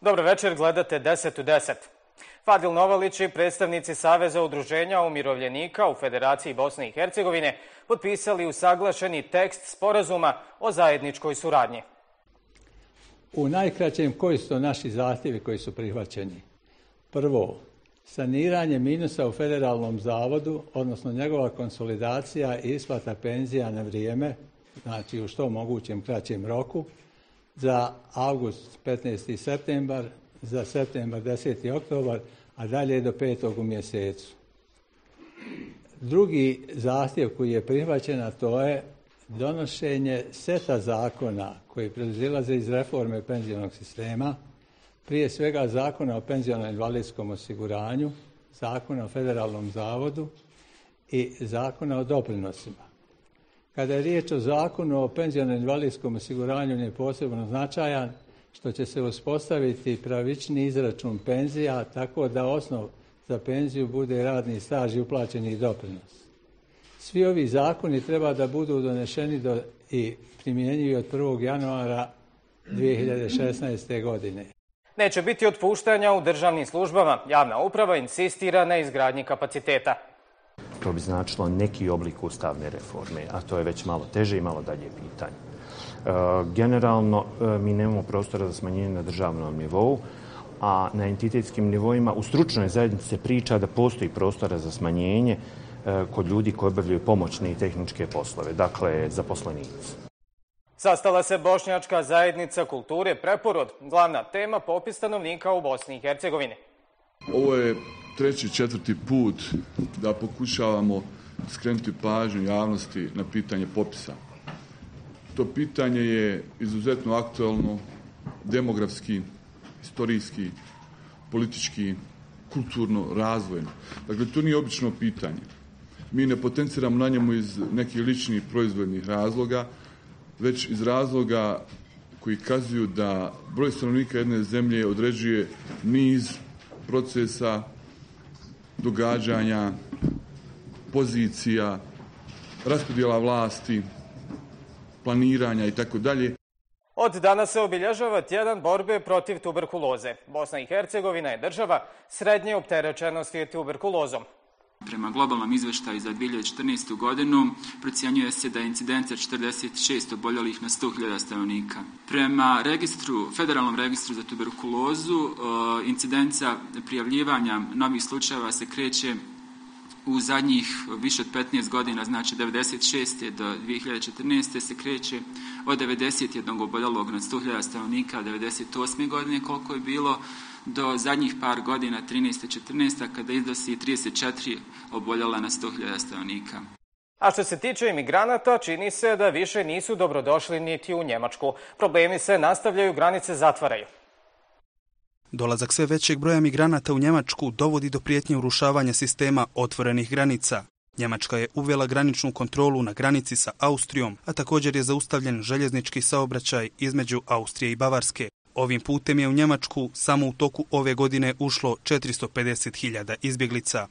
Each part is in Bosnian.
Dobro večer, gledate 10 u 10. Fadil Novalić i predstavnici Saveza udruženja umirovljenika u Federaciji Bosne i Hercegovine potpisali usaglašeni tekst sporazuma o zajedničkoj suradnji. U najkraćem, koji su to naši zahtjevi koji su prihvaćeni? Prvo, saniranje minusa u federalnom zavodu, odnosno njegova konsolidacija i isplata penzija na vrijeme, znači u što mogućem kraćem roku, za avgust 15. septembar, za septembar 10. oktobar, a dalje do 5. u mjesecu. Drugi zahtjev koji je prihvaćen, a to je donošenje seta zakona koji proizilaze iz reforme penzionog sistema, prije svega Zakona o penziono-invalidskom osiguranju, Zakona o federalnom zavodu i Zakona o doprinosima. Kada je riječ o Zakonu o penziono-invalidskom osiguranju, on je posebno značajan što će se uspostaviti pravični izračun penzija tako da osnov za penziju bude radni staž i uplaćeni doprinos. Svi ovi zakoni treba da budu donešeni i primjenjivi od 1. januara 2016. godine. Neće biti otpuštanja u državnim službama. Javna uprava insistira na izgradnji kapaciteta. To bi značilo neki oblik ustavne reforme, a to je već malo teže i malo dalje pitanje. Generalno, mi nemamo prostora za smanjenje na državnom nivou, a na entitetskim nivoima u stručnoj zajednici se priča da postoji prostora za smanjenje kod ljudi koji obavljaju pomoćne i tehničke poslove, dakle zaposlenici. Sastala se Bošnjačka zajednica kulture Preporod, glavna tema popis stanovnika u Bosni i Hercegovini. Ovo je 3., 4. put da pokušavamo skrenuti pažnju javnosti na pitanje popisa. To pitanje je izuzetno aktualno, demografski, historijski, politički, kulturno, razvojno. Dakle, to nije obično pitanje. Mi ne potenciramo na njemu iz nekih ličnih proizvodnih razloga, već iz razloga koji kazuju da broj stanovnika jedne zemlje određuje niz procesa, događanja, pozicija, raspodjela vlasti, planiranja i tako dalje. Od danas se obilježava tjedan borbe protiv tuberkuloze. Bosna i Hercegovina je država srednje opterećenosti tuberkulozom. Prema globalnom izveštaju za 2014. godinu procjenjuje se da je incidencija 46 oboljelih na 100.000 stanovnika. Prema federalnom registru za tuberkulozu, incidencija prijavljivanja novih slučajeva se kreće u zadnjih više od 15 godina, znači 1996. do 2014. se kreće od 91 oboljelog na 100.000 stanovnika, 1998. godine koliko je bilo, do zadnjih par godina, 13. 14. kada iznosi 34 oboljela na 100.000 stanovnika. A što se tiče imigranata, čini se da više nisu dobrodošli niti u Njemačku. Problemi se nastavljaju, granice zatvaraju. Dolazak sve većeg broja migranata u Njemačku dovodi do prijetnje urušavanja sistema otvorenih granica. Njemačka je uvela graničnu kontrolu na granici sa Austrijom, a također je zaustavljen željeznički saobraćaj između Austrije i Bavarske. Ovim putem je u Njemačku samo u toku ove godine ušlo 450.000 izbjeglica.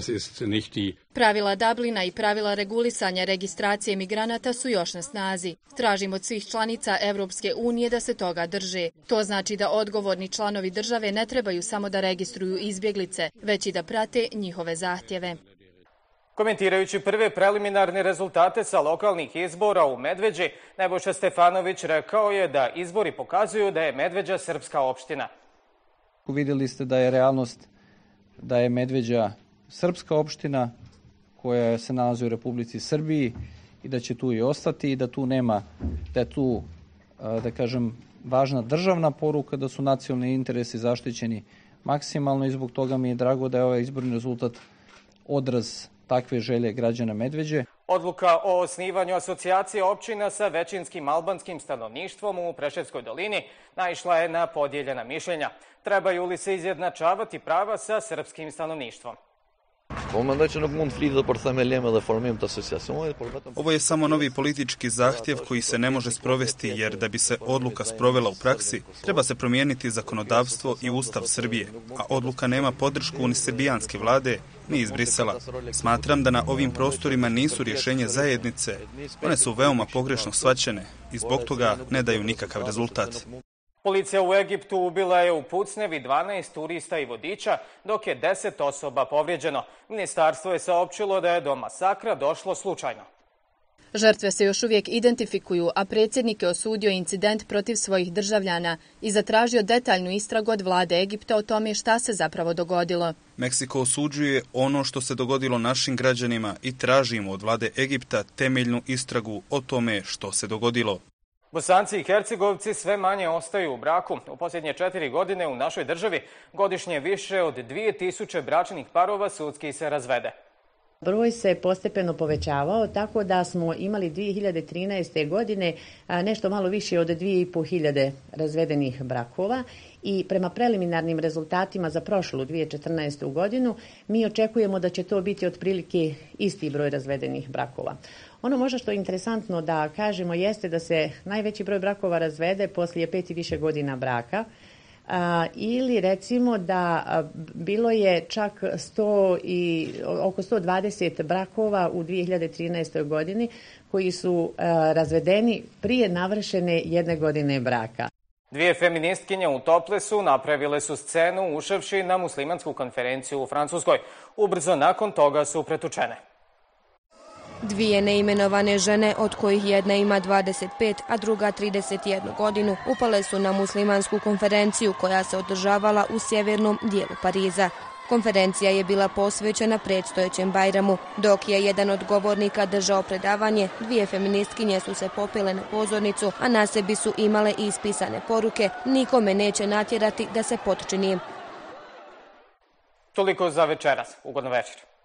Pravila Dublina i pravila regulisanja registracije migranata su još na snazi. Tražimo od svih članica Europske unije da se toga drže. To znači da odgovorni članovi države ne trebaju samo da registruju izbjeglice, već i da prate njihove zahtjeve. Komentirajući prve preliminarne rezultate sa lokalnih izbora u Medveđi, Nebojša Stefanović rekao je da izbori pokazuju da je Medveđa srpska opština. Vidjeli ste da je realnost da je Medveđa srpska opština koja se nalazi u Republici Srbiji i da će tu i ostati i da tu nema, da je tu, da kažem, važna državna poruka, da su nacionalni interesi zaštićeni maksimalno i zbog toga mi je drago da je ovaj izborni rezultat odraz takve želje građana Medveđe. Odluka o osnivanju asocijacije općina sa većinskim albanskim stanovništvom u Preševskoj dolini naišla je na podijeljena mišljenja. Trebaju li se izjednačavati prava sa srpskim stanovništvom? Ovo je samo novi politički zahtjev koji se ne može sprovesti jer da bi se odluka sprovela u praksi, treba se promijeniti zakonodavstvo i Ustav Srbije, a odluka nema podršku ni srbijanske vlade, ni iz Brisela. Smatram da na ovim prostorima nisu rješenje zajednice, one su veoma pogrešno shvaćene i zbog toga ne daju nikakav rezultat. Policija u Egiptu ubila je u pucnjevi 12 turista i vodiča, dok je 10 osoba povrijeđeno. Ministarstvo je saopćilo da je do masakra došlo slučajno. Žrtve se još uvijek identifikuju, a predsjednik je osudio incident protiv svojih državljana i zatražio detaljnu istragu od vlade Egipta o tome šta se zapravo dogodilo. Meksiko osuđuje ono što se dogodilo našim građanima i tražimo od vlade Egipta temeljnu istragu o tome što se dogodilo. Bosanci i Hercegovci sve manje ostaju u braku. U posljednje 4 godine u našoj državi godišnje više od 2000 bračnih parova sudski se razvede. Broj se postepeno povećavao, tako da smo imali 2013. godine nešto malo više od 2500 razvedenih brakova i prema preliminarnim rezultatima za prošlu 2014. godinu mi očekujemo da će to biti otprilike isti broj razvedenih brakova. Ono možda što je interesantno da kažemo jeste da se najveći broj brakova razvede poslije 5 i više godina braka, ili recimo da bilo je čak oko 120 brakova u 2013. godini koji su razvedeni prije navršene 1 godine braka. Dvije feministkinje u Toplesu napravile su scenu ušavši na muslimansku konferenciju u Francuskoj. Ubrzo nakon toga su pretučene. Dvije neimenovane žene, od kojih jedna ima 25, a druga 31 godinu, upale su na muslimansku konferenciju koja se održavala u sjevernom dijelu Pariza. Konferencija je bila posvećena predstojećem Bajramu. Dok je jedan od govornika držao predavanje, dvije feministkinje su se popele na pozornicu, a na sebi su imale ispisane poruke: nikome neće natjerati da se potčini. Toliko za večeras. Ugodno večer.